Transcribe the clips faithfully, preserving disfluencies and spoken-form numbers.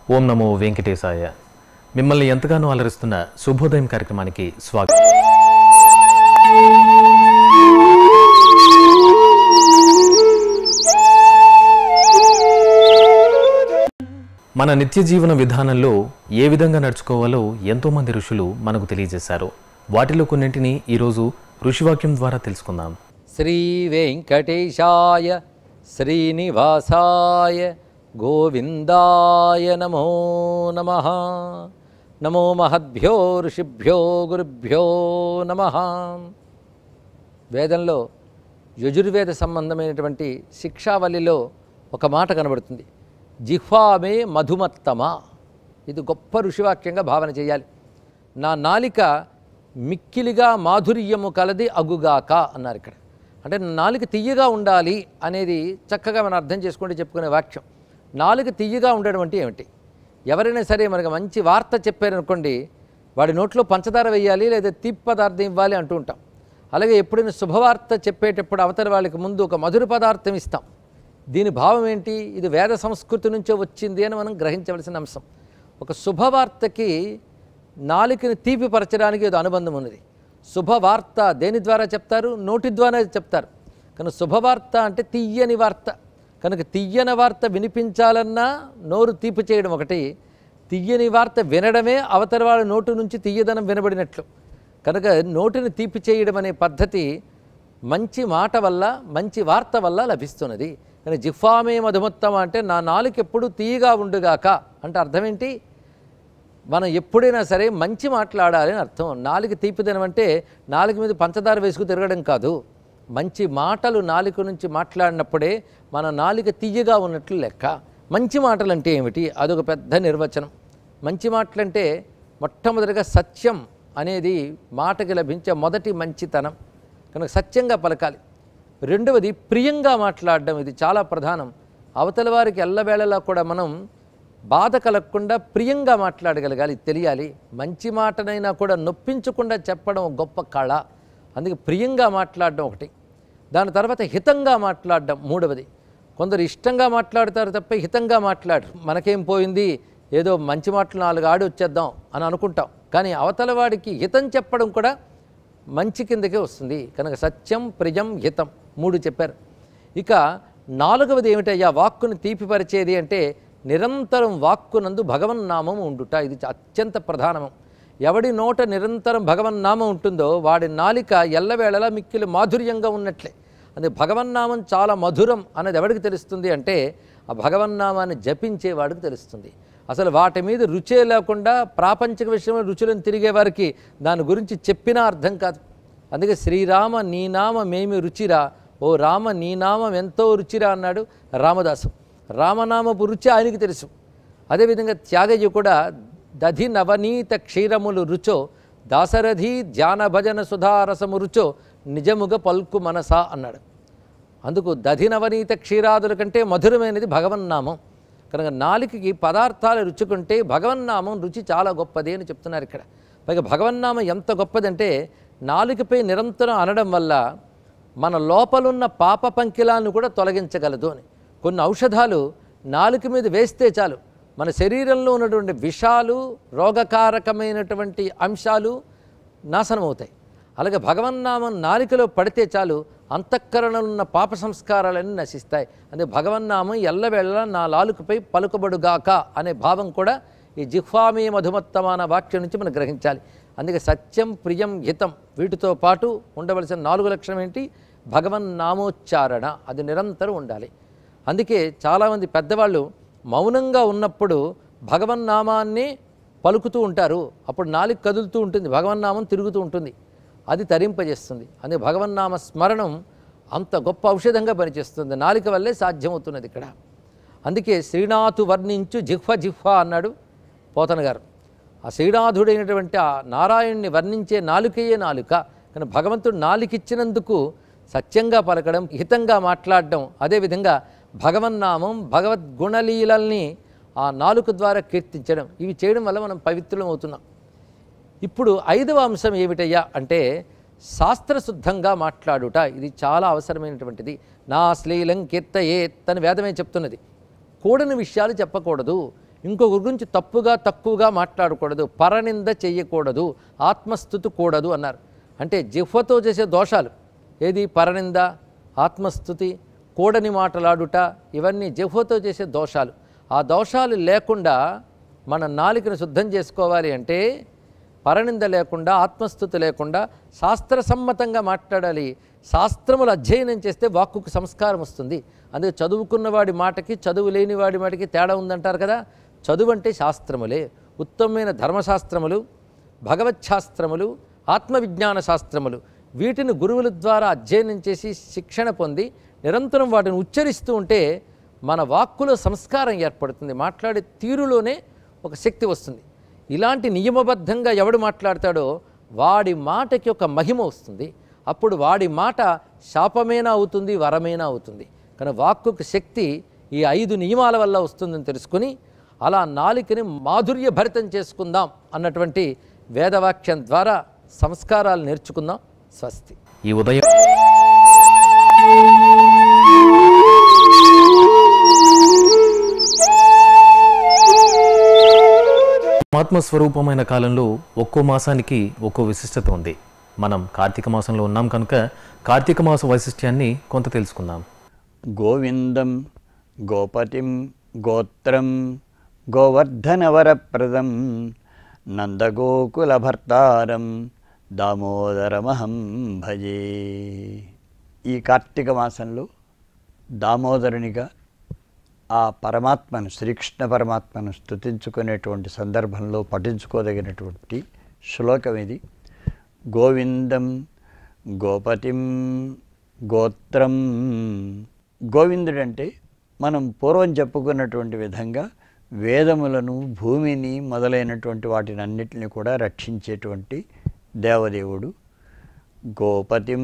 ఓం నమో వెంకటేశాయ. మిమ్మల్ని ఎంతగానో అలరిస్తున్న శుభోదయం కార్యక్రమానికి స్వాగతం. మన నిత్య జీవన విధానంలో ఏ విధంగా నడుచుకోవాలో ఎంతోమంది ఋషులు మనకు తెలియజేశారు. వాటిలో కొన్నింటిని ఈరోజు ఋషివాక్యం ద్వారా తెలుసుకుందాం. శ్రీ వెంకటేశాయ శ్రీనివాసాయ గోవిందాయ నమో నమః. నమో మహద్భ్యో ఋషిభ్యో గురుభ్యో నమః. వేదంలో యజుర్వేద సంబంధమైనటువంటి శిక్షావళిలో ఒక మాట కనబడుతుంది, జిహ్వామే మధుమత్తమ. ఇది గొప్ప ఋషివాక్యంగా భావన చేయాలి. నా నాలిక మిక్కిలిగా మాధుర్యము కలది అగుగాక అన్నారు ఇక్కడ. అంటే నాలుక తియ్యగా ఉండాలి అనేది చక్కగా మనం అర్థం చేసుకుంటే చెప్పుకునే వాక్యం. నాలుక తియ్యగా ఉండడం అంటే ఏమిటి? ఎవరైనా సరే మనకు మంచి వార్త చెప్పారనుకోండి, వాడి నోట్లో పంచదార వేయాలి లేదా తీపి పదార్థం ఇవ్వాలి అంటూ ఉంటాం. అలాగే ఎప్పుడైనా శుభవార్త చెప్పేటప్పుడు అవతల వాళ్ళకి ముందు ఒక మధుర పదార్థం ఇస్తాం. దీని భావం ఏంటి? ఇది వేద సంస్కృతి నుంచే వచ్చింది అని మనం గ్రహించవలసిన అంశం. ఒక శుభవార్తకి నాలుకని తీపిపరచడానికి ఏదో అనుబంధం ఉన్నది. శుభవార్త దేని ద్వారా చెప్తారు? నోటి ద్వారా చెప్తారు. కనుక శుభవార్త అంటే తీయని వార్త. కనుక తీయని వార్త వినిపించాలన్నా నోరు తీపి చేయడం ఒకటి, తీయని వార్త వినడమే అవతల వాళ్ళ నోటు నుంచి తీయదనం వినబడినట్లు. కనుక నోటిని తీపి చేయడం అనే పద్ధతి మంచి మాట వల్ల, మంచి వార్త వల్ల లభిస్తున్నది. కానీ జిహ్వామే మధుమత్తమ అంటే నా నాలుక ఎప్పుడు తీయగా ఉండుగాక అంటే అర్థం ఏంటి? మనం ఎప్పుడైనా సరే మంచి మాట్లాడాలి అని అర్థం. నాలుక తీపిదనం అంటే నాలుక మీద పంచదార వేసుకు తిరగడం కాదు. మంచి మాటలు నాలుక నుంచి మాట్లాడినప్పుడే మన నాలుక తీయగా ఉన్నట్లు లెక్క. మంచి మాటలు అంటే ఏమిటి? అదొక పెద్ద నిర్వచనం. మంచి మాటలంటే మొట్టమొదటిగా సత్యం అనేది మాటకి లభించే మొదటి మంచితనం. కనుక సత్యంగా పలకాలి. రెండవది ప్రియంగా మాట్లాడడం. ఇది చాలా ప్రధానం. అవతల వారికి ఎల్లవేళలా కూడా మనం బాధ కలగకుండా ప్రియంగా మాట్లాడగలగాలి, తెలియాలి. మంచి మాటనైనా కూడా నొప్పించకుండా చెప్పడం గొప్ప కళ. అందుకే ప్రియంగా మాట్లాడడం ఒకటి. దాని తర్వాత హితంగా మాట్లాడడం మూడవది. కొందరు ఇష్టంగా మాట్లాడతారు తప్ప హితంగా మాట్లాడరు. మనకేం పోయింది, ఏదో మంచి మాటలు నాలుగు ఆడి వచ్చేద్దాం అని అనుకుంటాం. కానీ అవతల వాడికి హితం చెప్పడం కూడా మంచి కిందకే వస్తుంది. కనుక సత్యం, ప్రియం, హితం మూడు చెప్పారు. ఇక నాలుగవది ఏమిటయ్యా వాక్కును తీపిపరిచేది అంటే నిరంతరం వాక్కునందు భగవన్నామం ఉండుట. ఇది అత్యంత ప్రధానము. ఎవడి నోట నిరంతరం భగవన్నామం ఉంటుందో వాడి నాలిక ఎల్లవేళలా మిక్కిలి మాధుర్యంగా ఉన్నట్లే. అందుకే భగవన్నామం చాలా మధురం అనేది ఎవడికి తెలుస్తుంది అంటే ఆ భగవన్నామాన్ని జపించేవాడికి తెలుస్తుంది. అసలు వాటి మీద రుచే లేకుండా ప్రాపంచిక విషయంలో రుచులను తిరిగే వారికి దాని గురించి చెప్పినా అర్థం కాదు. అందుకే శ్రీరామ నీ నామమేమి రుచిరా, ఓ రామ నీ నామం ఎంతో రుచిరా అన్నాడు రామదాసు. రామనామపు రుచి ఆయనకి తెలుసు. అదేవిధంగా త్యాగయ్య కూడా దధి నవనీత క్షీరములు రుచో దాశరథి ధ్యాన భజన సుధారసము రుచో నిజముగ పల్కు మనసా అన్నాడు. అందుకు దధి నవనీత క్షీరాదుల కంటే మధురమైనది భగవన్నామం. కనుక నాలుకకి పదార్థాలు రుచుకుంటే భగవన్నామం రుచి చాలా గొప్పది అని చెప్తున్నారు ఇక్కడ. పైగా భగవన్నామం ఎంత గొప్పదంటే నాలుకపై నిరంతరం అనడం వల్ల మన లోపలున్న పాప పంకిలాలను కూడా తొలగించగలదు అని. కొన్ని ఔషధాలు నాలుక మీద వేస్తే చాలు మన శరీరంలో ఉన్నటువంటి విషాలు, రోగకారకమైనటువంటి అంశాలు నాశనం అవుతాయి. అలాగే భగవన్నామం నాలికలో పడితే చాలు అంతఃకరణలో ఉన్న పాప సంస్కారాలన్నీ నశిస్తాయి. అందుకే భగవన్నామం ఎల్లవేళలా నా నాలుకపై పలుకబడుగాక అనే భావం కూడా ఈ జిహ్వామే మధుమత్తమ అన్న వాక్యం నుంచి మనం గ్రహించాలి. అందుకే సత్యం, ప్రియం, హితం వీటితో పాటు ఉండవలసిన నాలుగు లక్షణం ఏంటి? భగవన్నామోచ్చారణ. అది నిరంతరం ఉండాలి. అందుకే చాలామంది పెద్దవాళ్ళు మౌనంగా ఉన్నప్పుడు భగవన్నామాన్ని పలుకుతూ ఉంటారు. అప్పుడు నాలుక కదులుతూ ఉంటుంది, భగవన్నామం తిరుగుతూ ఉంటుంది, అది తరింపజేస్తుంది. అందుకే భగవన్నామ స్మరణం అంత గొప్ప ఔషధంగా పనిచేస్తుంది. నాలుక వల్లే సాధ్యమవుతున్నది ఇక్కడ. అందుకే శ్రీనాథు వర్ణించు జిహ్వ జిహ్వ అన్నాడు పోతన గారు. ఆ శ్రీనాథుడైనటువంటి ఆ నారాయణ్ణి వర్ణించే నాలుకయే నాలుక. కానీ భగవంతుడు నాలుకిచ్చినందుకు సత్యంగా పలకడం, హితంగా మాట్లాడడం, అదేవిధంగా భగవన్నామం, భగవద్గుణలీలల్ని ఆ నాలుక ద్వారా కీర్తించడం, ఇవి చేయడం వల్ల మనం పవిత్రులం అవుతున్నాం. ఇప్పుడు ఐదవ అంశం ఏమిటయ్యా అంటే శాస్త్రశుద్ధంగా మాట్లాడుట. ఇది చాలా అవసరమైనటువంటిది. నా శ్లీలం కీర్తయేత్ అని వేదమే చెప్తున్నది. కూడని విషయాలు చెప్పకూడదు. ఇంకొకరి గురించి తప్పుగా తక్కువగా మాట్లాడకూడదు, పరనింద చెయ్యకూడదు, ఆత్మస్థుతి కూడదు అన్నారు. అంటే జిహ్వతో చేసే దోషాలు ఏది? పరనింద, ఆత్మస్థుతి, కూడని మాటలాడుట, ఇవన్నీ జిహ్వతో చేసే దోషాలు. ఆ దోషాలు లేకుండా మన నాలుకను శుద్ధం చేసుకోవాలి అంటే పరనింద లేకుండా, ఆత్మస్థుతి లేకుండా శాస్త్రసమ్మతంగా మాట్లాడాలి. శాస్త్రములు అధ్యయనం చేస్తే వాక్కుకు సంస్కారం వస్తుంది. అందుకే చదువుకున్న వాడి మాటకి చదువు లేని వాడి మాటకి తేడా ఉందంటారు కదా. చదువు అంటే శాస్త్రములే, ఉత్తమమైన ధర్మశాస్త్రములు, భగవచ్ఛాస్త్రములు, ఆత్మవిజ్ఞాన శాస్త్రములు. వీటిని గురువుల ద్వారా అధ్యయనం చేసి శిక్షణ పొంది నిరంతరం వాటిని ఉచ్చరిస్తూ ఉంటే మన వాక్కులో సంస్కారం ఏర్పడుతుంది, మాట్లాడే తీరులోనే ఒక శక్తి వస్తుంది. ఇలాంటి నియమబద్ధంగా ఎవడు మాట్లాడతాడో వాడి మాటకి ఒక మహిమ వస్తుంది. అప్పుడు వాడి మాట శాపమేనా అవుతుంది, వరమేనా అవుతుంది. కానీ వాక్కుకు శక్తి ఈ ఐదు నియమాల వల్ల వస్తుందని తెలుసుకుని అలా నాలికని మాధుర్య భరితం చేసుకుందాం అన్నటువంటి వేదవాక్యం ద్వారా సంస్కారాలు నేర్చుకుందాం. స్వస్తి. ఈ ఉదయం ఆత్మస్వరూపమైన కాలంలో ఒక్కో మాసానికి ఒక్కో విశిష్టత ఉంది. మనం కార్తీక మాసంలో ఉన్నాం కనుక కార్తీక మాస వైశిష్ట్యాన్ని కొంత తెలుసుకుందాం. గోవిందం గోపతిం గోత్రం గోవర్ధనవరప్రదం నందగోకులభర్తారం దామోదరమహం భజే. ఈ కార్తీక మాసంలో దామోదరునిగా ఆ పరమాత్మను, శ్రీకృష్ణ పరమాత్మను స్తుతించుకునేటువంటి సందర్భంలో పఠించుకోదగినటువంటి శ్లోకం ఇది. గోవిందం గోపతిం గోత్రం. గోవిందుడంటే మనం పూర్వం చెప్పుకున్నటువంటి విధంగా వేదములను, భూమిని మొదలైనటువంటి వాటిని అన్నిటిని కూడా రక్షించేటువంటి దేవదేవుడు. గోపతిం,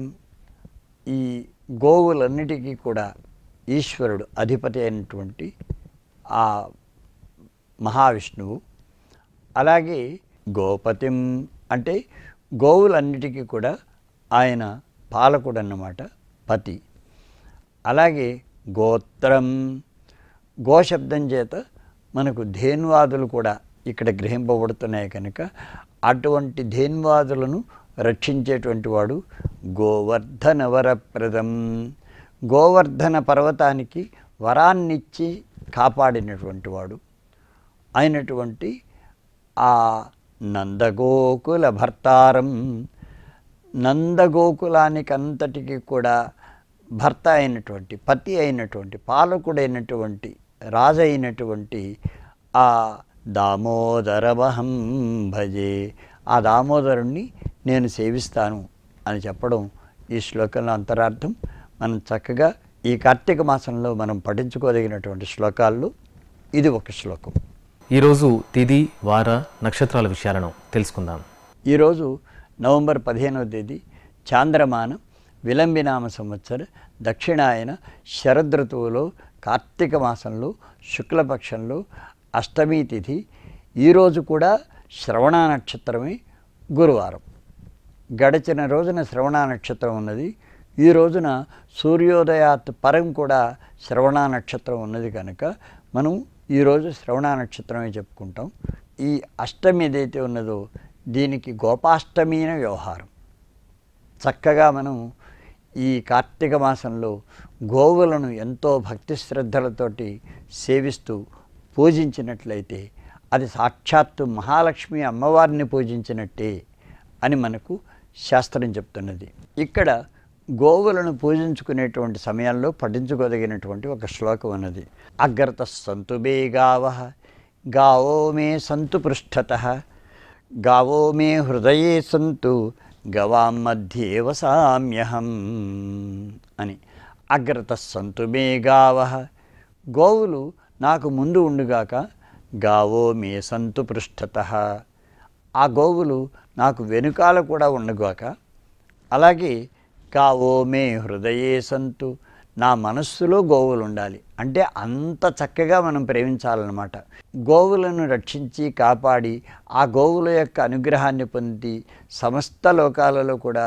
ఈ గోవులన్నిటికీ కూడా ఈశ్వరుడు, అధిపతి అయినటువంటి ఆ మహావిష్ణువు. అలాగే గోపతిం అంటే గోవులన్నిటికీ కూడా ఆయన పాలకుడు అన్నమాట, పతి. అలాగే గోత్రం, గోశబ్దం చేత మనకు ధేన్వాదులు కూడా ఇక్కడ గ్రహింపబడుతున్నాయి కనుక అటువంటి ధేన్వాదులను రక్షించేటువంటి వాడు. గోవర్ధన వరప్రదం, గోవర్ధన పర్వతానికి వరాన్నిచ్చి కాపాడినటువంటి వాడు అయినటువంటి ఆ నందగోకుల భర్తారం. నందగోకులానికి అంతటికి కూడా భర్త అయినటువంటి, పతి అయినటువంటి, పాలకుడైనటువంటి, రాజు అయినటువంటి ఆ దామోదరమహం భజే. ఆ దామోదరుణ్ణి నేను సేవిస్తాను అని చెప్పడం ఈ శ్లోకంలో అంతరార్థం. మనం చక్కగా ఈ కార్తీక మాసంలో మనం పఠించుకోదగినటువంటి శ్లోకాల్లో ఇది ఒక శ్లోకం. ఈరోజు తిథి, వార, నక్షత్రాల విషయాలను తెలుసుకుందాం. ఈరోజు నవంబర్ పదిహేనవ తేదీ చాంద్రమాన విలంబినామ సంవత్సర దక్షిణాయన శరదృతువులో కార్తీక మాసంలో శుక్లపక్షంలో అష్టమి తిథి. ఈరోజు కూడా శ్రవణ నక్షత్రమే గురువారం. గడిచిన రోజున శ్రవణ నక్షత్రం ఉన్నది. ఈ రోజున సూర్యోదయాత్ పరం కూడా శ్రవణ నక్షత్రం ఉన్నది కనుక మనం ఈరోజు శ్రవణ నక్షత్రమే చెప్పుకుంటాం. ఈ అష్టమి ఏదైతే ఉన్నదో దీనికి గోపాష్టమిన వ్యవహారం. చక్కగా మనం ఈ కార్తీక మాసంలో గోవులను ఎంతో భక్తి శ్రద్ధలతోటి సేవిస్తూ పూజించినట్లయితే అది సాక్షాత్తు మహాలక్ష్మి అమ్మవారిని పూజించినట్టే అని మనకు శాస్త్రం చెప్తున్నది. ఇక్కడ గోవులను పూజించుకునేటువంటి సమయాల్లో పఠించుకోదగినటువంటి ఒక శ్లోకం ఉన్నది. అగ్రత సంతు మే గావః గావో మే సంతు పృష్ఠతః గావో మే హృదయే సంతు గవాం మధ్యే వసామ్యహం అని. అగ్రత సంతు మే గావః, గోవులు నాకు ముందు ఉండుగాక. గావో మే సంతు పృష్ఠతః, ఆ గోవులు నాకు వెనుకాల కూడా ఉండుగాక. అలాగే గావో మే హృదయే సంతు, నా మనస్సులో గోవులు ఉండాలి. అంటే అంత చక్కగా మనం ప్రేమించాలన్నమాట. గోవులను రక్షించి కాపాడి ఆ గోవుల యొక్క అనుగ్రహాన్ని పొంది సమస్త లోకాలలో కూడా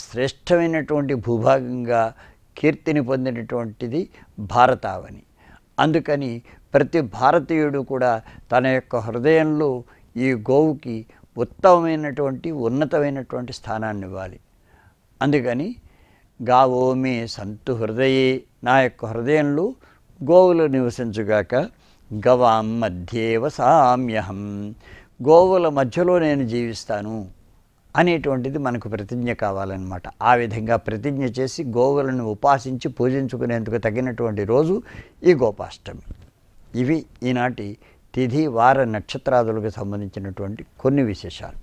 సర్వశ్రేష్టమైనటువంటి భూభాగంగా కీర్తిని పొందినటువంటిది భారతావని. అందుకని ప్రతి భారతీయుడు కూడా తన యొక్క హృదయంలో ఈ గోవుకి ఉత్తమమైనటువంటి ఉన్నతమైనటువంటి స్థానాన్ని ఇవ్వాలి. అందుకని గావో మే సంతు హృదయే, నా యొక్క హృదయంలో గోవులు నివసించుగాక. గవాం మధ్యే వసామ్యహం, గోవుల మధ్యలో నేను జీవిస్తాను అనేటువంటిది మనకు ప్రతిజ్ఞ కావాలన్నమాట. ఆ విధంగా ప్రతిజ్ఞ చేసి గోవులను ఉపాసించి పూజించుకునేందుకు తగినటువంటి రోజు ఈ గోపాష్టమి. ఇవి ఈనాటి తిథి వార నక్షత్రాదులకు సంబంధించినటువంటి కొన్ని విశేషాలు.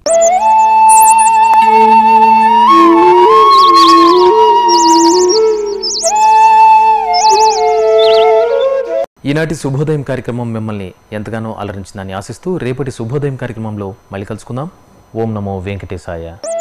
ఈనాటి శుభోదయం కార్యక్రమం మిమ్మల్ని ఎంతగానో అలరించిందని ఆశిస్తూ రేపటి శుభోదయం కార్యక్రమంలో మళ్ళీ కలుసుకుందాం. ఓం నమో వెంకటేశాయ.